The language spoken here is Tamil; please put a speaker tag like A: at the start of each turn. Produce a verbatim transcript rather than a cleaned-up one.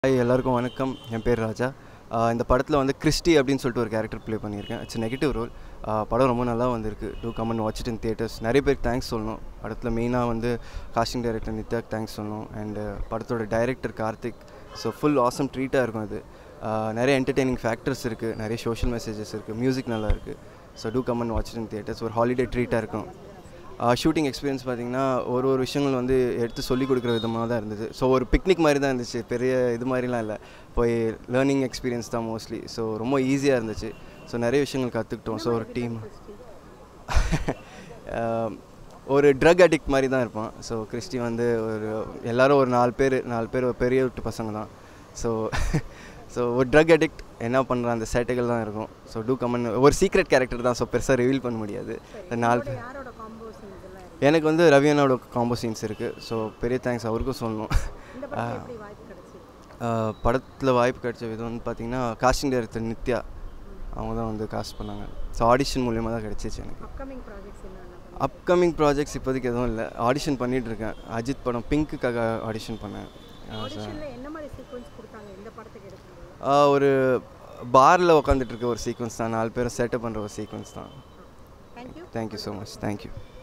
A: Hi, எல்லாருக்கும் வணக்கம். என் பேர் ராஜா. இந்த படத்தில் வந்து கிறிஸ்டி அப்படின்னு சொல்லிட்டு ஒரு கேரக்டர் ப்ளே பண்ணியிருக்கேன். It's negative role. படம் ரொம்ப நல்லா வந்திருக்கு. To come and watch it in theatres. நிறைய பேருக்கு தேங்க்ஸ் சொல்லணும். படத்தில் மெயினாக வந்து காஸ்டிங் டைரக்டர் நித்யாக்கு தேங்க்ஸ் சொல்லணும். அண்டு படத்தோட director Karthik. So full awesome ட்ரீட்டாக இருக்கும் அது. நிறைய என்டர்டெய்னிங் ஃபேக்டர்ஸ் இருக்குது, நிறைய சோஷியல் மெசேஜஸ் இருக்குது, மியூசிக் நல்லா இருக்குது. So to come and watch it in theatres. ஒரு ஹாலிடே ட்ரீட்டாக இருக்கும். ஷூட்டிங் எக்ஸ்பீரியன்ஸ் பார்த்திங்கன்னா ஒரு ஒரு விஷயங்கள் வந்து எடுத்து சொல்லிக் கொடுக்குற விதமாக தான் இருந்தது. ஸோ ஒரு பிக்னிக் மாதிரி தான் இருந்துச்சு, பெரிய இது மாதிரிலாம் இல்லை. போய் லேர்னிங் எக்ஸ்பீரியன்ஸ் தான் மோஸ்ட்லி. ஸோ ரொம்ப ஈஸியாக இருந்துச்சு. ஸோ நிறைய விஷயங்கள் கற்றுக்கிட்டோம். ஸோ ஒரு டீம் ஒரு ட்ரக் அடிக்ட் மாதிரி தான் இருப்பான். ஸோ கிறிஸ்டி வந்து ஒரு எல்லோரும் ஒரு நாலு பேர் நாலு பேர் ஒரு பெரிய விட்டு பசங்க தான். ஸோ ஸோ ஒரு ட்ரக் அடிக்ட் என்ன பண்ணுற அந்த சேட்டைகள் தான் இருக்கும். ஸோ டூ கமன் ஒரு சீக்ரெட் கேரக்டர் தான். ஸோ பெருசாக ரிவீல் பண்ண முடியாது. நாலு பேர் எனக்கு வந்து ரவியனோட காம்போ சீன்ஸ் இருக்குது. ஸோ பெரிய தேங்க்ஸ் அவருக்கும் சொல்லணும். படத்தில் வாய்ப்பு கிடைச்ச விதம் வந்து பார்த்திங்கன்னா காஸ்டிங் டைரக்டர் நித்யா அவங்க தான் வந்து காஸ்ட் பண்ணாங்க. ஸோ ஆடிஷன் மூலியமாக தான் கிடச்சிச்சு எனக்கு. அப்கமிங் ப்ராஜெக்ட்ஸ் இப்போதைக்கு எதுவும் இல்லை. ஆடிஷன் பண்ணிகிட்ருக்கேன். அஜித் படம் பிங்க்குக்காக ஆடிஷன் பண்ணேன். ஒரு பாரில் உட்காந்துட்டு இருக்க ஒரு சீக்வன்ஸ் தான். நாலு பேரை செட்டப் பண்ணுற ஒரு சீக்வன்ஸ் தான். Thank you so much. தேங்க்யூ.